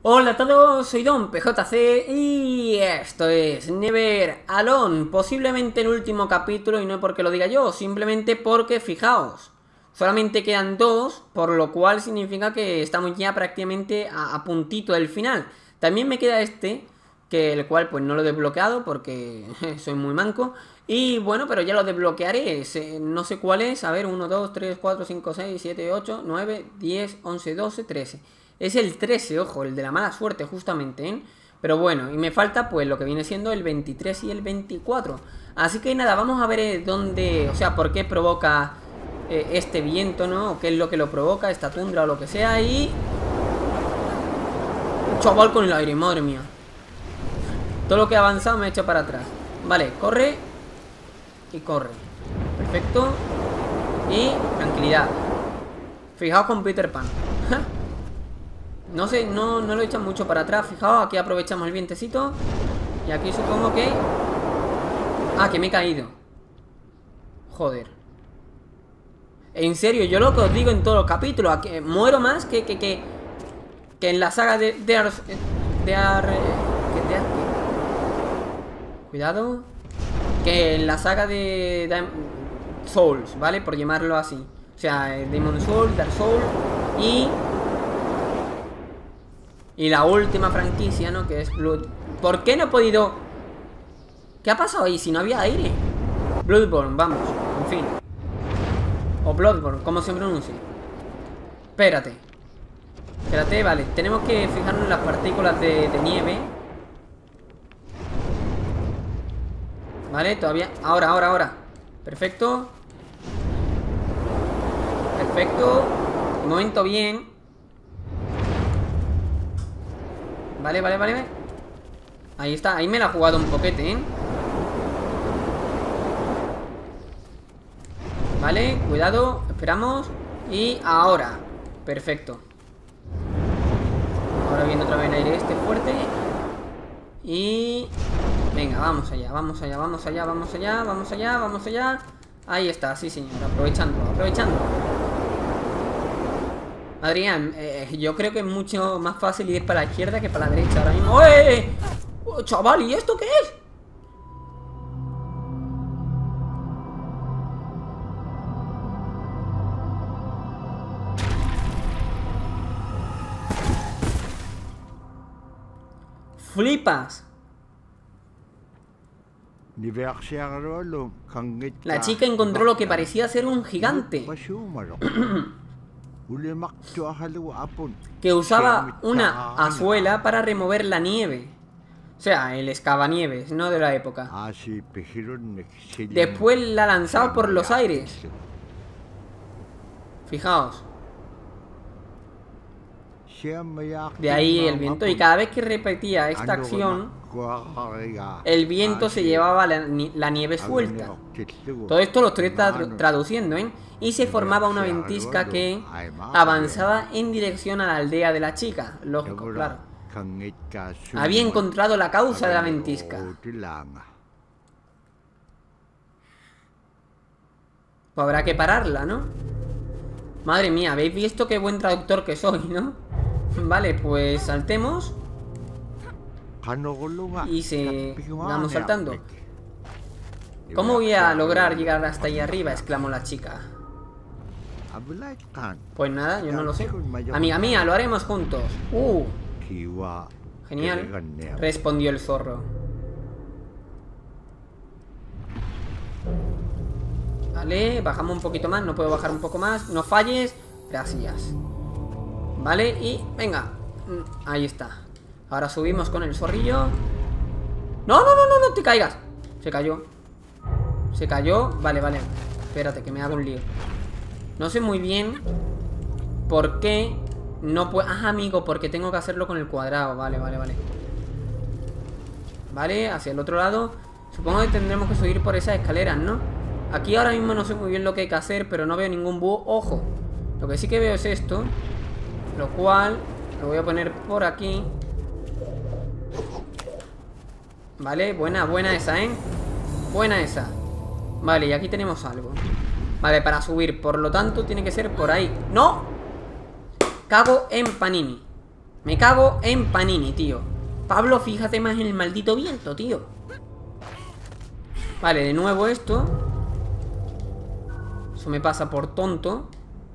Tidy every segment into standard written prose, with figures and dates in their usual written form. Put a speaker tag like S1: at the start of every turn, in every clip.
S1: Hola a todos, soy Don PJC y esto es Never Alone. Posiblemente el último capítulo, y no porque lo diga yo, simplemente porque, fijaos, solamente quedan dos, por lo cual significa que estamos ya prácticamente a puntito del final. También me queda este, que el cual pues no lo he desbloqueado porque soy muy manco. Y bueno, pero ya lo desbloquearé, no sé cuál es, a ver, 1, 2, 3, 4, 5, 6, 7, 8, 9, 10, 11, 12, 13. Es el 13, ojo, el de la mala suerte justamente, ¿eh? Pero bueno, y me falta pues lo que viene siendo el 23 y el 24. Así que nada, vamos a ver dónde, o sea, por qué provoca este viento, ¿no? O qué es lo que lo provoca, esta tundra o lo que sea. Y... un chaval con el aire, madre mía. Todo lo que ha avanzado me ha hecho para atrás. Vale, corre. Y corre. Perfecto. Y tranquilidad. Fijaos con Peter Pan. No sé, no lo echan mucho para atrás. Fijaos, aquí aprovechamos el vientecito. Y aquí supongo que... ah, que me he caído. Joder. En serio, yo lo que os digo en todos los capítulos, muero más que en la saga de cuidado. Que en la saga de Souls, ¿vale? Por llamarlo así. O sea, Demon Souls, Dark Souls y la última franquicia, ¿no? Que es Blood. ¿Por qué no he podido...? ¿Qué ha pasado ahí? Si no había aire. Bloodborne, vamos. En fin. O Bloodborne, como se pronuncie. Espérate. Espérate, vale. Tenemos que fijarnos en las partículas de nieve. Vale, todavía... Ahora. Perfecto. Perfecto. De momento bien. Vale. Ahí está, ahí me la ha jugado un poquete, ¿eh? Vale, cuidado, esperamos. Y ahora, perfecto. Ahora viene otra vez el aire este fuerte. Y... venga, vamos allá. Ahí está, sí señor, aprovechando. Adrián, yo creo que es mucho más fácil ir para la izquierda que para la derecha ahora mismo. ¡Eh! ¡Oh, chaval! ¿Y esto qué es? ¡Flipas! La chica encontró lo que parecía ser un gigante que usaba una azuela para remover la nieve. O sea, el excavanieves, no de la época. Después la lanzaba por los aires. Fijaos. De ahí el viento. Y cada vez que repetía esta acción, el viento se llevaba la nieve suelta. Todo esto lo estoy traduciendo, ¿eh? Y se formaba una ventisca que avanzaba en dirección a la aldea de la chica. Lógico, claro. Había encontrado la causa de la ventisca. Pues habrá que pararla, ¿no? Madre mía, ¿habéis visto qué buen traductor que soy, no? Vale, pues saltemos. Y vamos saltando. ¿Cómo voy a lograr llegar hasta ahí arriba? Exclamó la chica. Pues nada, yo no lo sé. Amiga mía, lo haremos juntos. Genial, respondió el zorro. Vale, bajamos un poquito más. No puedo bajar un poco más. No falles. Gracias. Vale, y venga. Ahí está. Ahora subimos con el zorrillo. No te caigas. Se cayó. Vale. Espérate, que me hago un lío. No sé muy bien por qué no puedo... ah, amigo, porque tengo que hacerlo con el cuadrado. Vale. Vale, hacia el otro lado. Supongo que tendremos que subir por esas escaleras, ¿no? Aquí ahora mismo no sé muy bien lo que hay que hacer, pero no veo ningún búho. Ojo. Lo que sí que veo es esto. Lo cual lo voy a poner por aquí. Vale, buena esa, ¿eh? Buena esa. Vale, y aquí tenemos algo. Vale, para subir, por lo tanto tiene que ser por ahí. ¡No! Cago en Panini. Me cago en Panini, tío. Pablo, fíjate más en el maldito viento, tío. Vale, de nuevo esto. Eso me pasa por tonto.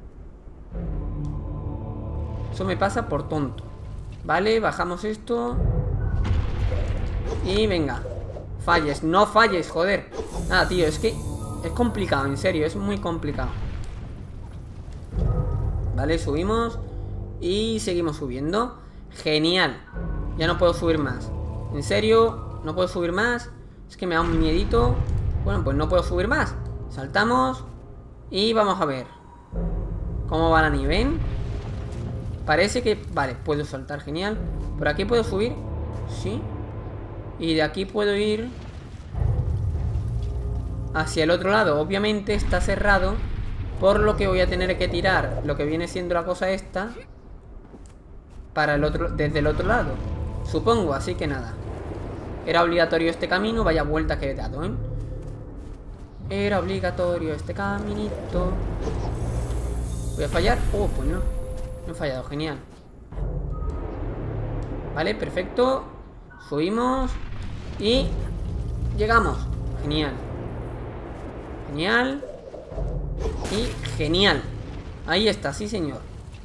S1: Eso me pasa por tonto. Vale, bajamos esto. Y venga. Falles, no falles, joder. Nada, tío, es que es complicado, en serio, es muy complicado. Vale, subimos. Y seguimos subiendo. Genial. Ya no puedo subir más. En serio, no puedo subir más. Es que me da un miedito. Bueno, pues no puedo subir más. Saltamos. Y vamos a ver cómo va la nivel. Parece que... Vale, puedo saltar, genial. ¿Por aquí puedo subir? Sí. Y de aquí puedo ir hacia el otro lado. Obviamente está cerrado, por lo que voy a tener que tirar lo que viene siendo la cosa esta para el otro, desde el otro lado, supongo, así que nada. Era obligatorio este camino, vaya vuelta que he dado, ¿eh? Era obligatorio este caminito. ¿Voy a fallar? Oh, pues no. No he fallado, genial. Vale, perfecto. Subimos. Y llegamos. Genial. Genial. Y genial. Ahí está, sí señor.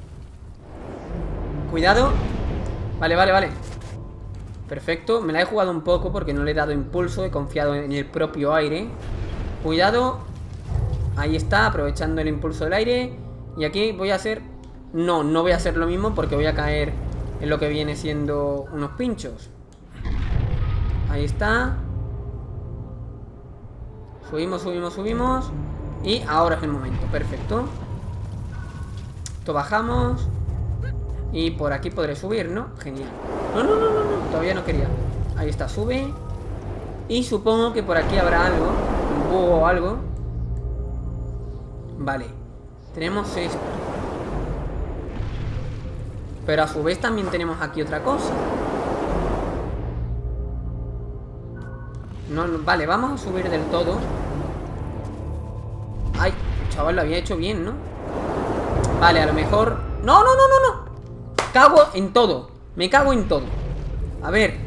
S1: Cuidado. Vale, vale, vale. Perfecto, me la he jugado un poco porque no le he dado impulso. He confiado en el propio aire. Cuidado. Ahí está, aprovechando el impulso del aire. Y aquí voy a hacer... No, no voy a hacer lo mismo porque voy a caer en lo que viene siendo unos pinchos. Ahí está. Subimos, subimos, subimos. Y ahora es el momento, perfecto. Esto bajamos. Y por aquí podré subir, ¿no? Genial. No, no, no, no, no, todavía no quería. Ahí está, sube. Y supongo que por aquí habrá algo. Un búho o algo. Vale. Tenemos esto. Pero a su vez también tenemos aquí otra cosa. No, no, vale, vamos a subir del todo. Ay, chaval, lo había hecho bien, ¿no? Vale, a lo mejor... ¡No, no, no, no, no! Cago en todo. Me cago en todo. A ver.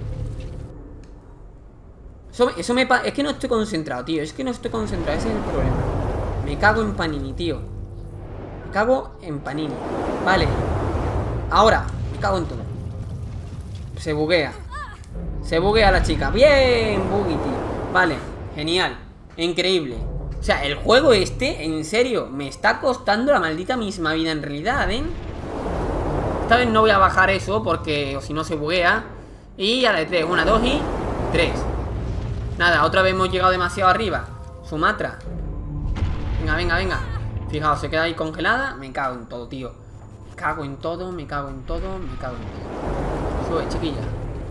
S1: Eso me pasa... Es que no estoy concentrado, tío. Es que no estoy concentrado, ese es el problema. Me cago en Panini, tío. Me cago en Panini. Vale. Ahora, me cago en todo. Se buguea. Se buguea la chica. Bien, buggy, tío. Vale, genial. Increíble. O sea, el juego este, en serio, me está costando la maldita misma vida en realidad, ¿eh? Esta vez no voy a bajar eso porque o si no se buguea. Y a la de 3, 1, 2 y 3. Nada, otra vez hemos llegado demasiado arriba. Sumatra. Venga, venga, venga. Fijaos, se queda ahí congelada. Me cago en todo, tío. Me cago en todo, me cago en todo, me cago en todo. Sube, chiquilla.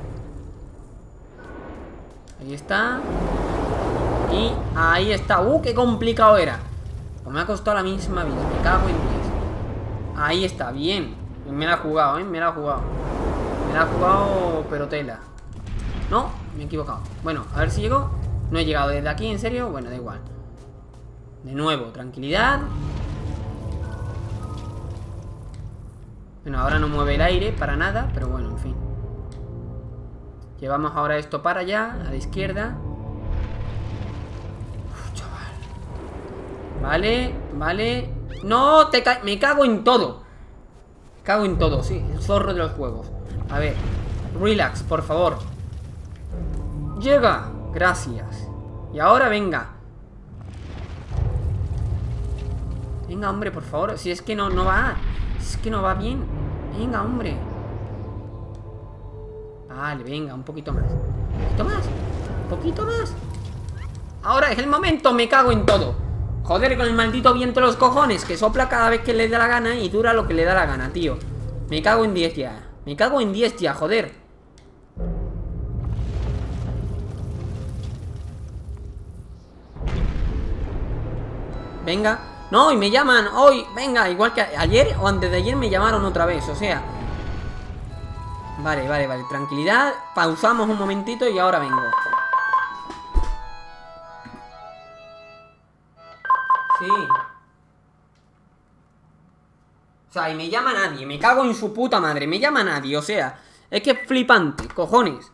S1: Ahí está. Y ahí está. Qué complicado era. Pues me ha costado la misma vida. Me cago en 10. Ahí está, bien. Me la he jugado, me la he jugado. Me la he jugado, pero tela. No, me he equivocado. Bueno, a ver si llego. No he llegado desde aquí, ¿en serio? Bueno, da igual. De nuevo, tranquilidad. Bueno, ahora no mueve el aire para nada, pero bueno, en fin. Llevamos ahora esto para allá, a la izquierda. Uf, chaval. Vale, vale. No, me cago en todo. Me cago en todo, sí, el zorro de los juegos. A ver, relax, por favor. Llega, gracias. Y ahora venga. Venga, hombre, por favor. Si es que no va. Es que no va bien. Venga, hombre. Vale, venga, un poquito más. Un poquito más. Un poquito más. Ahora es el momento, me cago en todo. Joder, con el maldito viento en los cojones, que sopla cada vez que le da la gana y dura lo que le da la gana, tío. Me cago en 10 ya. Me cago en 10 ya, joder. Venga. No, y me llaman hoy. Venga, igual que ayer o antes de ayer me llamaron otra vez, o sea. Vale, vale, vale, tranquilidad. Pausamos un momentito y ahora vengo. Sí. O sea, y me llama nadie. Me cago en su puta madre. Me llama nadie, o sea. Es que es flipante, cojones.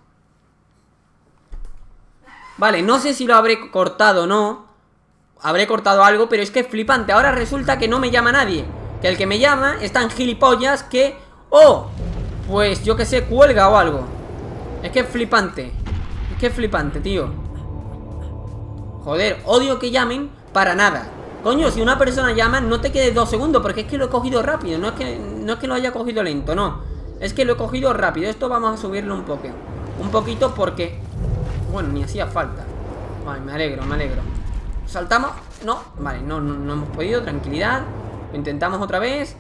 S1: Vale, no sé si lo habré cortado o no. Habré cortado algo, pero es que es flipante. Ahora resulta que no me llama nadie. Que el que me llama es tan gilipollas que... ¡Oh! Pues yo que sé, cuelga o algo. Es que es flipante. Es que es flipante, tío. Joder, odio que llamen para nada. Coño, si una persona llama, no te quedes 2 segundos, porque es que lo he cogido rápido. No es que lo haya cogido lento, no. Es que lo he cogido rápido. Esto vamos a subirlo un poco. Un poquito porque... Bueno, ni hacía falta. Vale, me alegro, me alegro. Saltamos. No, vale, no hemos podido. Tranquilidad. Lo intentamos otra vez.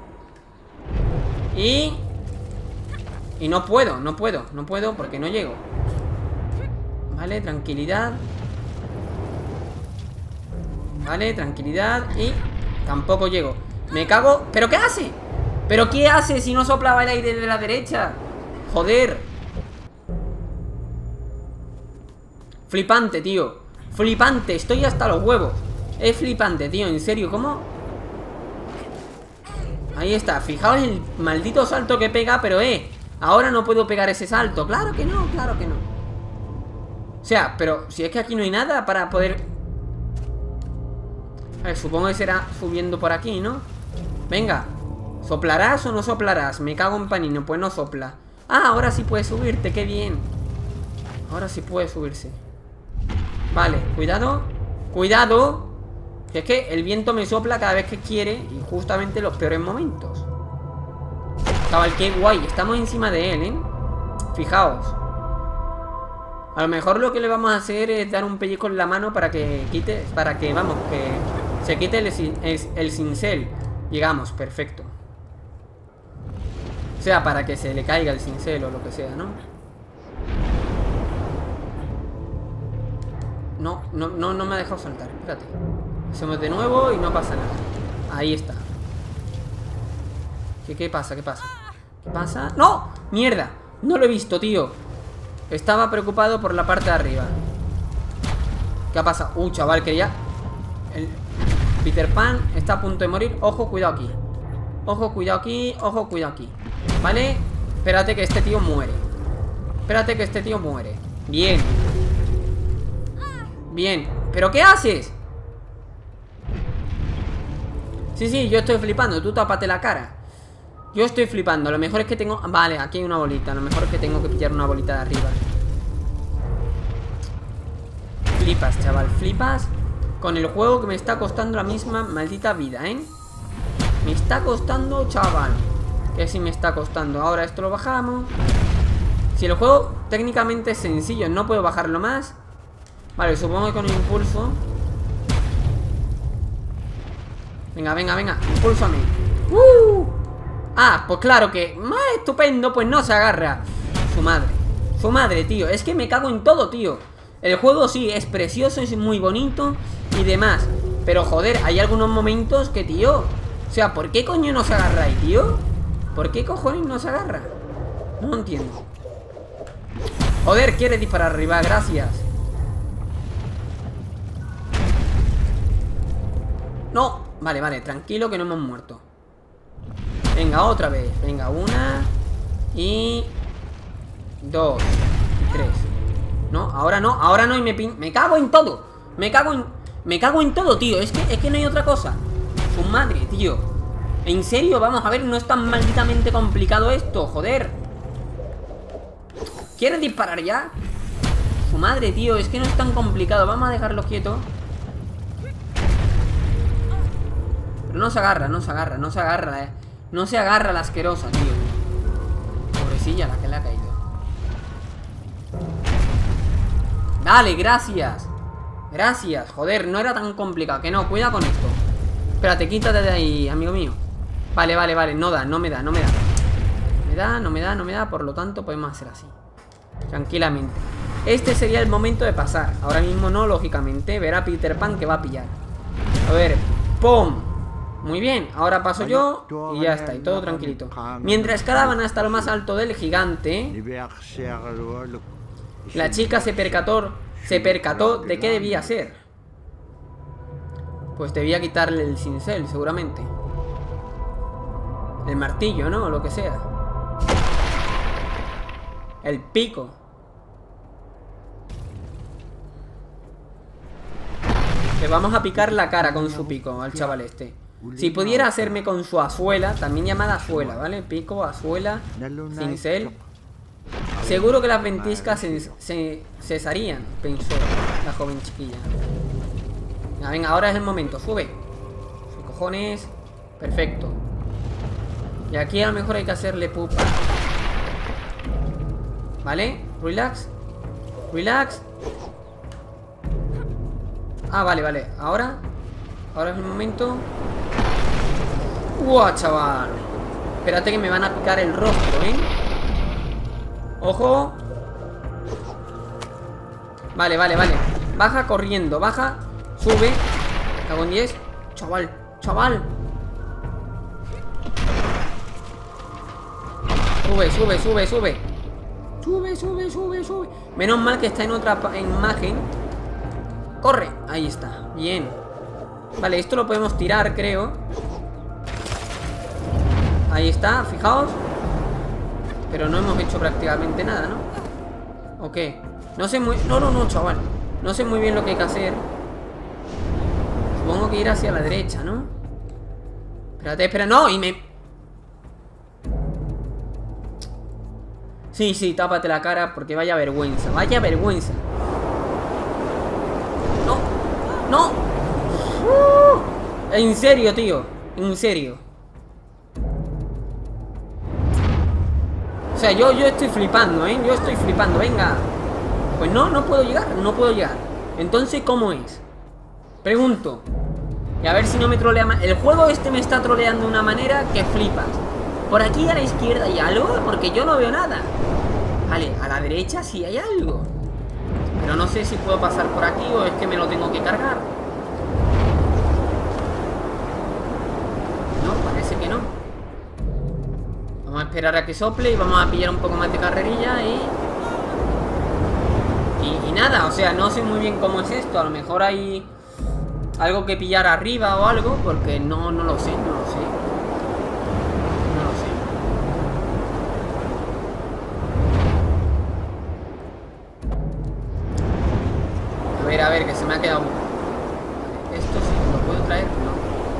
S1: Y no puedo porque no llego. Vale, tranquilidad. Vale, tranquilidad. Y tampoco llego. Me cago. ¿Pero qué hace? ¿Pero qué hace si no soplaba el aire de la derecha? Joder. Flipante, tío. Flipante, estoy hasta los huevos. Es flipante, tío, en serio, ¿cómo? Ahí está, fijaos el maldito salto que pega. Pero ahora no puedo pegar ese salto. Claro que no, claro que no. O sea, pero si es que aquí no hay nada para poder... A ver, supongo que será subiendo por aquí, ¿no? Venga. ¿Soplarás o no soplarás? Me cago en panino, pues no sopla. Ah, ahora sí puede subirte, qué bien. Ahora sí puede subirse. Vale, cuidado. Cuidado. Que es que el viento me sopla cada vez que quiere. Y justamente en los peores momentos. Chaval, qué guay. Estamos encima de él, ¿eh? Fijaos. A lo mejor lo que le vamos a hacer es dar un pellizco en la mano para que quite... Para que, vamos, que se quite el cincel. Llegamos, perfecto. O sea, para que se le caiga el cincel o lo que sea, ¿no? No me ha dejado saltar, fíjate. Hacemos de nuevo y no pasa nada. Ahí está. ¿Qué pasa? ¿Qué pasa? ¿Qué pasa? ¡No! ¡Mierda! No lo he visto, tío. Estaba preocupado por la parte de arriba. ¿Qué ha pasado? Chaval, que ya... El Peter Pan está a punto de morir. Ojo, cuidado aquí. Ojo, cuidado aquí. Ojo, cuidado aquí. ¿Vale? Espérate que este tío muere. Espérate que este tío muere. Bien. Bien. ¿Pero qué haces? Sí, yo estoy flipando. Tú tápate la cara. Yo estoy flipando. Lo mejor es que tengo... Vale, aquí hay una bolita. Lo mejor es que tengo que pillar una bolita de arriba. Flipas, chaval. Flipas con el juego que me está costando la misma maldita vida, ¿eh? Me está costando, chaval. Que sí me está costando. Ahora esto lo bajamos. Si el juego técnicamente es sencillo, no puedo bajarlo más. Vale, supongo que con el impulso. Venga, venga, venga. Impúlsame. Ah, pues claro que... estupendo, pues no se agarra. Su madre. Su madre, tío. Es que me cago en todo, tío. El juego sí, es precioso, es muy bonito y demás. Pero joder, hay algunos momentos que, tío... O sea, ¿por qué coño no se agarra ahí, tío? ¿Por qué cojones no se agarra? No entiendo. Joder, quiere disparar arriba, gracias. No, vale, tranquilo que no hemos muerto. Venga, otra vez. Venga, 1 y 2 y 3. No, ahora no y me cago en todo. Me cago en todo, tío. Es que no hay otra cosa. Su madre, tío. En serio, vamos a ver, no es tan malditamente complicado esto, joder. ¿Quieres disparar ya? Su madre, tío, es que no es tan complicado. Vamos a dejarlo quieto. Pero no se agarra. No se agarra la asquerosa, tío. Pobrecilla la que le ha caído. Dale, gracias. Gracias, joder, no era tan complicado. Que no, cuida con esto. Espérate, quítate de ahí, amigo mío. Vale, no me da. No me da, por lo tanto podemos hacer así. Tranquilamente. Este sería el momento de pasar. Ahora mismo no, lógicamente. Verá Peter Pan que va a pillar. A ver, ¡pum! Muy bien, ahora paso yo y ya está, y todo tranquilito. Mientras escalaban hasta lo más alto del gigante, la chica se percató de qué debía hacer. Pues debía quitarle el cincel, seguramente. El martillo, ¿no? O lo que sea. El pico. Le vamos a picar la cara con su pico al chaval este. Si pudiera hacerme con su azuela, también llamada azuela, ¿vale? Pico, azuela, cincel. Seguro que las ventiscas se cesarían, pensó la joven chiquilla. Venga, ahora es el momento, sube. Sube, cojones. Perfecto. Y aquí a lo mejor hay que hacerle pupa. ¿Vale? Relax. Relax. Ah, vale, vale. Ahora es el momento. ¡Guau, chaval! Espérate que me van a picar el rostro, ¿eh? ¡Ojo! Vale, vale, vale. Baja corriendo, baja. Sube. Cago en 10. Chaval, chaval. Sube, sube, sube, sube. Sube, sube, sube, sube. Menos mal que está en otra imagen. Corre. Ahí está. Bien. Vale, esto lo podemos tirar, creo. Ahí está, fijaos. Pero no hemos hecho prácticamente nada, ¿no? Ok. No sé muy... No, no, no, chaval. No sé muy bien lo que hay que hacer. Supongo que ir hacia la derecha, ¿no? Espérate, espera. No, y me... Sí, sí, tápate la cara porque vaya vergüenza. Vaya vergüenza. No. No. En serio, tío. En serio. O sea, yo estoy flipando, ¿eh? Yo estoy flipando, venga. Pues no, no puedo llegar, no puedo llegar. Entonces, ¿cómo es? Pregunto. Y a ver si no me trolea más. El juego este me está troleando de una manera que flipas. Por aquí a la izquierda hay algo, porque yo no veo nada. Vale, a la derecha sí hay algo. Pero no sé si puedo pasar por aquí o es que me lo tengo que cargar. No, parece que no. Vamos a esperar a que sople y vamos a pillar un poco más de carrerilla y nada, o sea, no sé muy bien cómo es esto. A lo mejor hay algo que pillar arriba o algo, porque no lo sé, no lo sé. No lo sé. A ver, que se me ha quedado. Esto sí, ¿lo puedo traer? No.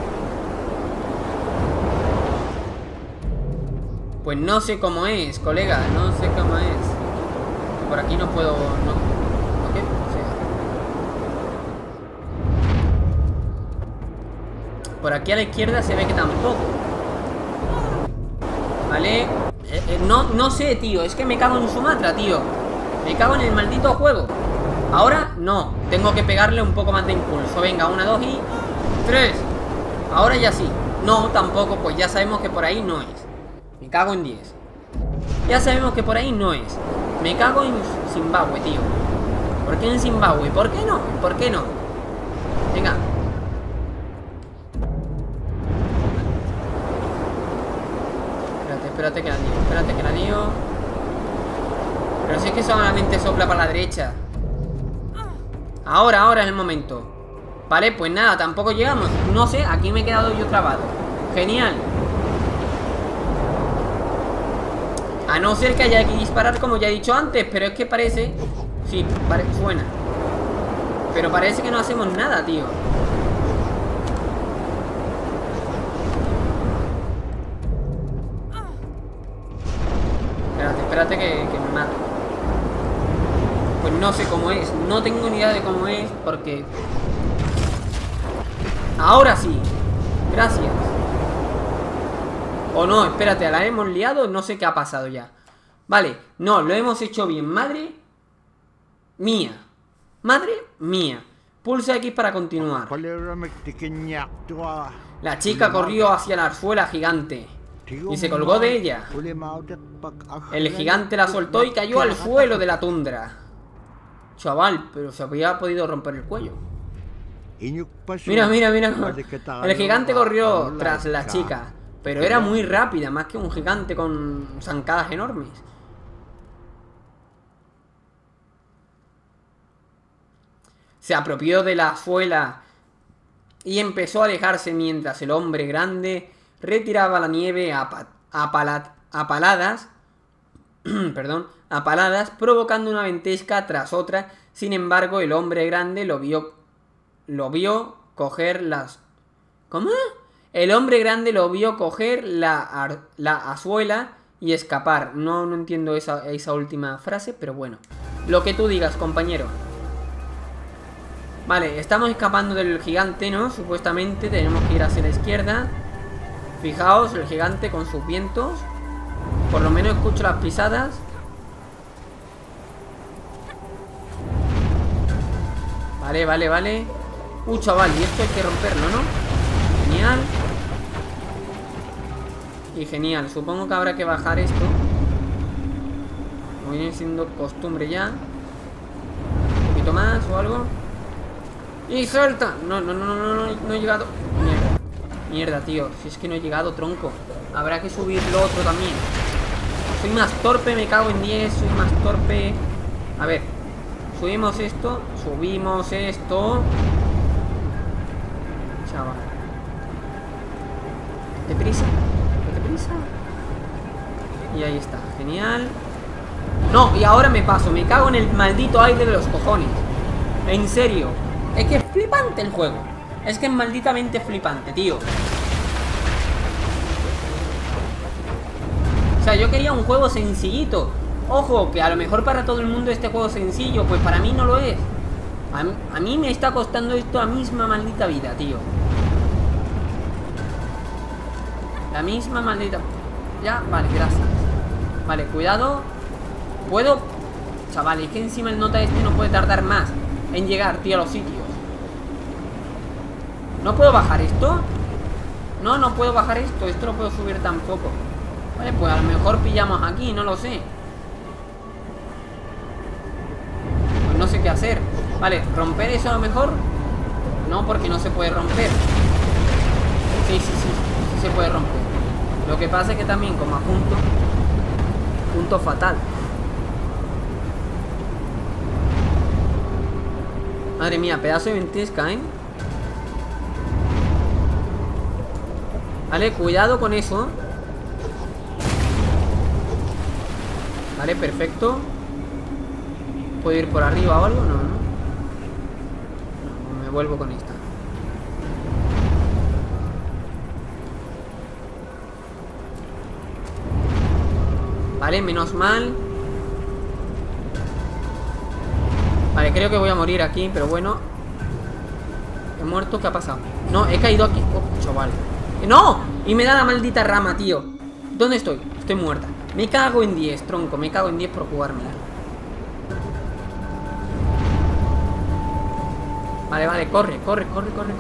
S1: Pues no sé cómo es, colega, no sé cómo es. Por aquí no puedo... No. ¿Qué? O sea... Por aquí a la izquierda se ve que tampoco. Vale. No sé, tío. Es que me cago en Sumatra, tío. Me cago en el maldito juego. Ahora no. Tengo que pegarle un poco más de impulso. Venga, 1, 2 y 3. Ahora ya sí. No, tampoco. Pues ya sabemos que por ahí no es. Me cago en 10. Ya sabemos que por ahí no es. Me cago en Zimbabue, tío. ¿Por qué en Zimbabue? ¿Por qué no? ¿Por qué no? Venga. Espérate que la lío. Espérate que la lío. Pero si es que solamente sopla para la derecha. Ahora es el momento. Vale, pues nada, tampoco llegamos. No sé, aquí me he quedado yo trabado. Genial. A no ser que haya que disparar como ya he dicho antes. Pero es que parece... Sí, suena. Pero parece que no hacemos nada, tío. Espérate que me mato. Pues no sé cómo es. No tengo ni idea de cómo es. Porque... Ahora sí. Gracias. O no, espérate, la hemos liado. No sé qué ha pasado ya. Vale, no, lo hemos hecho bien. Madre mía. Madre mía. Pulsa X para continuar. La chica corrió hacia la arzuela gigante y se colgó de ella. El gigante la soltó y cayó al suelo de la tundra. Chaval, pero se había podido romper el cuello. Mira, mira, mira. El gigante corrió tras la chica, pero era muy rápida, más que un gigante con zancadas enormes. Se apropió de la azuela y empezó a alejarse mientras el hombre grande retiraba la nieve a paladas, perdón, a paladas, provocando una ventisca tras otra. Sin embargo, el hombre grande lo vio coger las... ¿Cómo? El hombre grande lo vio coger la azuela y escapar. No entiendo esa última frase, pero bueno. Lo que tú digas, compañero. Vale, estamos escapando del gigante, ¿no? Supuestamente tenemos que ir hacia la izquierda. Fijaos, el gigante con sus vientos. Por lo menos escucho las pisadas. Vale, vale, vale. Chaval, y esto hay que romperlo, ¿no? Genial. Y genial, supongo que habrá que bajar esto. Como viene siendo costumbre ya. Un poquito más o algo. ¡Y salta! No he llegado. Mierda, tío. Si es que no he llegado, tronco. Habrá que subir lo otro también. Soy más torpe, me cago en 10. Soy más torpe. A ver. Subimos esto. Subimos esto. Chaval. Deprisa. Deprisa. Y ahí está. Genial. No, y ahora me paso. Me cago en el maldito aire de los cojones. En serio. Es que es flipante el juego. Es que es malditamente flipante, tío. O sea, yo quería un juego sencillito. Ojo, que a lo mejor para todo el mundo este juego es sencillo. Pues para mí no lo es. A mí me está costando esto la misma maldita vida, tío. La misma maldita... Ya, vale, gracias. Vale, cuidado. ¿Puedo? Chavales, es que encima el nota este no puede tardar más en llegar, tío, a los sitios. ¿No puedo bajar esto? No puedo bajar esto. Esto no puedo subir tampoco. Vale, pues a lo mejor pillamos aquí, no lo sé. Pues no sé qué hacer. Vale, ¿romper eso a lo mejor? No, porque no se puede romper. Sí se puede romper. Lo que pasa es que también como apunto, punto fatal. Madre mía, pedazo de ventisca, ¿eh? Vale, cuidado con eso. Vale, perfecto. ¿Puedo ir por arriba o algo? No, me vuelvo con esta. Vale, menos mal. Vale, creo que voy a morir aquí, pero bueno. He muerto, ¿qué ha pasado? No, he caído aquí. Oh, chaval. ¡No! Y me da la maldita rama, tío. ¿Dónde estoy? Estoy muerta. Me cago en 10, tronco. Me cago en 10 por jugármela. Vale, vale, corre. Perfecto.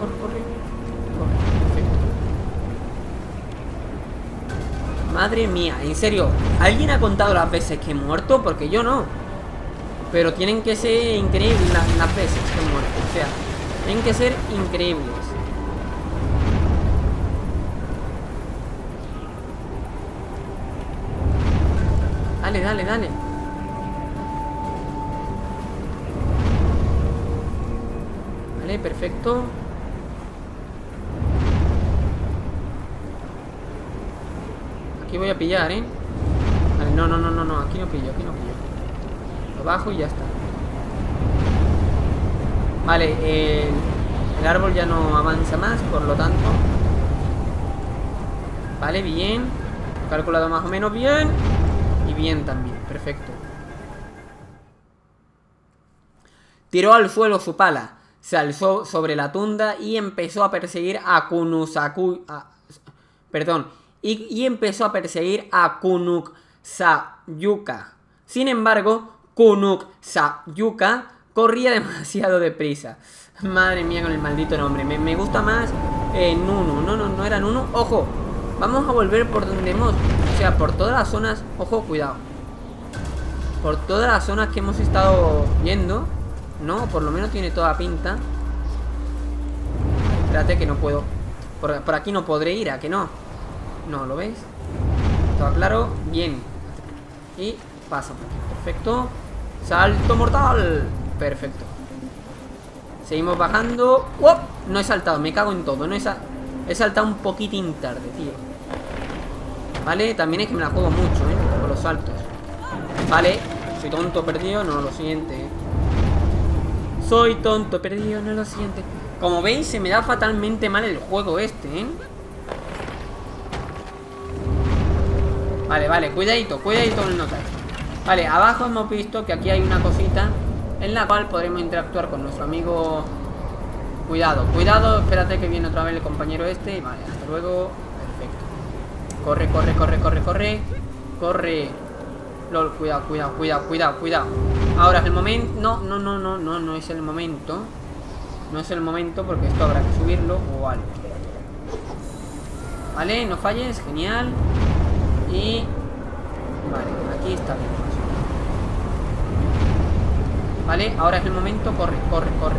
S1: Madre mía, en serio. ¿Alguien ha contado las veces que he muerto? Porque yo no. Pero tienen que ser increíbles las veces que he muerto. O sea, tienen que ser increíbles. Dale. Vale, perfecto. Aquí voy a pillar, ¿eh? Vale, no, aquí no pillo. Lo bajo y ya está. Vale, el árbol ya no avanza más, por lo tanto. Vale, bien. Calculado más o menos bien. Y bien también, perfecto. Tiró al suelo su pala, se alzó sobre la tunda y empezó a perseguir a empezó a perseguir a Kunuksayuka. Sin embargo, Kunuksayuka corría demasiado deprisa. Madre mía con el maldito nombre. Me gusta más Nunu. No era Nunu. Ojo, vamos a volver por donde hemos... O sea, por todas las zonas... Ojo, cuidado. Por todas las zonas que hemos estado viendo. No, por lo menos tiene toda pinta. Espérate que no puedo. Por aquí no podré ir, ¿a que no? No, ¿lo ves? ¿Todo claro? Bien. Y paso. Perfecto. ¡Salto mortal! Perfecto. Seguimos bajando. ¡Oh! No he saltado, me cago en todo. He saltado un poquitín tarde, tío. Vale, también es que me la juego mucho, con los saltos. Vale, soy tonto perdido, no lo siente. Soy tonto perdido, no lo siente. Como veis, se me da fatalmente mal el juego este, Vale, vale, cuidadito, cuidadito con el notar. Vale, abajo hemos visto que aquí hay una cosita en la cual podremos interactuar con nuestro amigo. Cuidado, cuidado, espérate que viene otra vez el compañero este. Vale, hasta luego. Perfecto. Corre, corre, corre, corre, corre. Corre. LOL, cuidado, cuidado, cuidado, cuidado, cuidado. Ahora es el momento. No es el momento. No es el momento porque esto habrá que subirlo o algo. Vale, no falles, genial. Y... Vale, aquí está bien. Vale, ahora es el momento. Corre, corre, corre.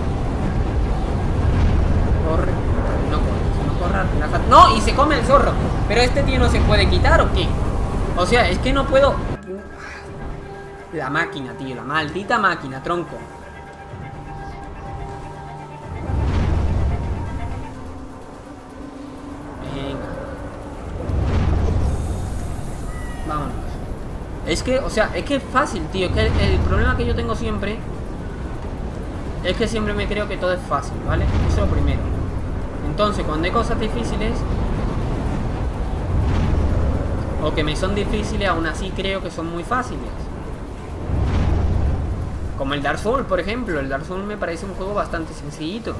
S1: Corre. No corre, si no corre, relájate. ¡No! Y se come el zorro. Pero este tío no se puede quitar, ¿o qué? O sea, es que no puedo... La máquina, tío, la maldita máquina, tronco. Vámonos. Es que, o sea, es que es fácil, tío. Es que el problema que yo tengo siempre es que siempre me creo que todo es fácil, ¿vale? Eso es lo primero. Entonces, cuando hay cosas difíciles o que me son difíciles, aún así creo que son muy fáciles. Como el Dark Souls, por ejemplo. El Dark Souls me parece un juego bastante sencillito.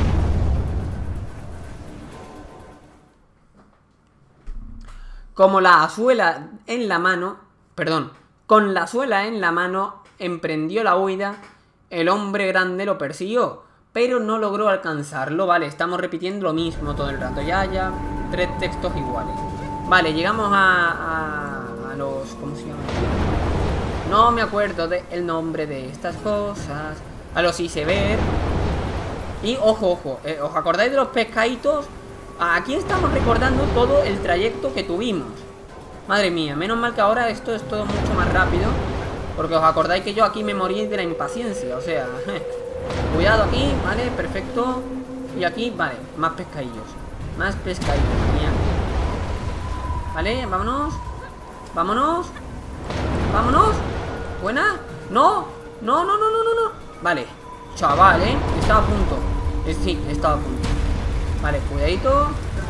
S1: Como la suela en la mano, perdón, con la suela en la mano emprendió la huida, el hombre grande lo persiguió, pero no logró alcanzarlo. Vale, estamos repitiendo lo mismo todo el rato, ya, tres textos iguales. Vale, llegamos a los, ¿cómo se llama? No me acuerdo del nombre de estas cosas. A los iceberg. Y ojo, ojo, ¿os acordáis de los pescaditos? Aquí estamos recordando todo el trayecto que tuvimos. Madre mía, menos mal que ahora esto es todo mucho más rápido. Porque os acordáis que yo aquí me morí de la impaciencia. O sea, cuidado aquí, vale, perfecto. Y aquí, vale, más pescadillos. Más pescadillos, genial. Vale, vámonos. Vámonos. Vámonos. ¿Buena? No. No. Vale, chaval, estaba a punto. Sí, estaba a punto. Vale, cuidadito.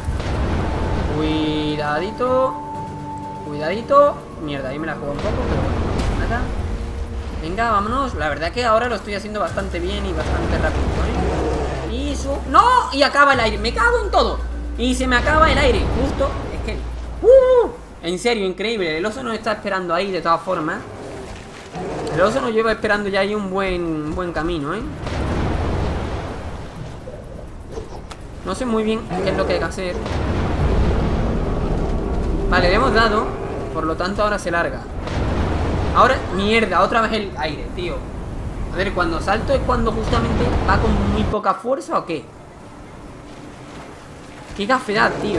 S1: Cuidadito. Cuidadito. Mierda, ahí me la juego un poco, pero bueno, nada. Venga, vámonos. La verdad que ahora lo estoy haciendo bastante bien y bastante rápido, Y su... ¡No! Y acaba el aire. Me cago en todo. Y se me acaba el aire. Justo. Es que... En serio, increíble. El oso nos está esperando ahí de todas formas. El oso nos lleva esperando ya ahí un buen camino, No sé muy bien qué es lo que hay que hacer. Vale, le hemos dado. Por lo tanto ahora se larga. Ahora, mierda, otra vez el aire, tío. A ver, cuando salto es cuando justamente va con muy poca fuerza o qué. Qué gafedad, tío.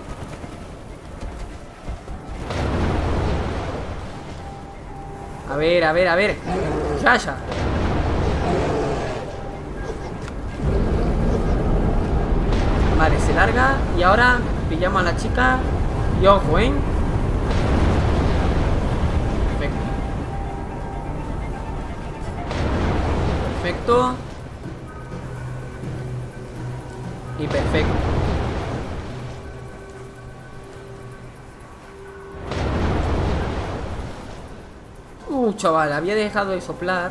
S1: A ver. Ya. Vale, se larga. Y ahora pillamos a la chica. Y ojo, Perfecto. Y perfecto. Chaval, había dejado de soplar.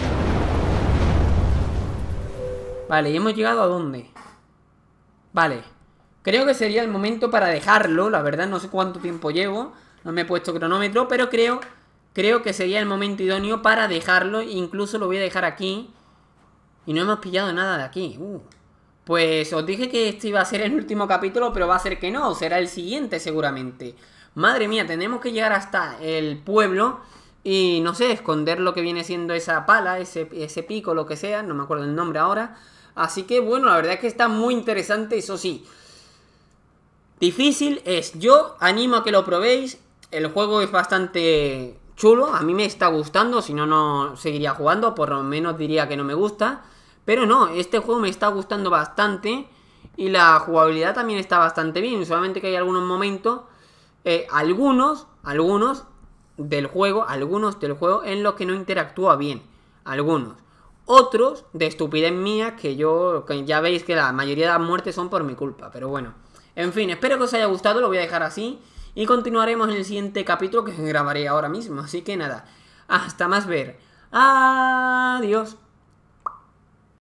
S1: Vale, ¿y hemos llegado a dónde? Vale, creo que sería el momento para dejarlo. La verdad no sé cuánto tiempo llevo. No me he puesto cronómetro, pero creo que sería el momento idóneo para dejarlo. Incluso lo voy a dejar aquí. Y no hemos pillado nada de aquí. Pues os dije que este iba a ser el último capítulo, pero va a ser que no. Será el siguiente seguramente. Madre mía, tenemos que llegar hasta el pueblo y, no sé, esconder lo que viene siendo esa pala, ese pico, lo que sea. No me acuerdo el nombre ahora. Así que, bueno, la verdad es que está muy interesante, eso sí. Difícil es. Yo animo a que lo probéis. El juego es bastante chulo. A mí me está gustando. Si no, no seguiría jugando. Por lo menos diría que no me gusta. Pero no, este juego me está gustando bastante. Y la jugabilidad también está bastante bien. Solamente que hay algunos momentos algunos del juego en los que no interactúa bien. Algunos. Otros de estupidez mía que ya veis que la mayoría de las muertes son por mi culpa. Pero bueno. En fin, espero que os haya gustado, lo voy a dejar así. Y continuaremos en el siguiente capítulo que grabaré ahora mismo. Así que nada, hasta más ver. Adiós.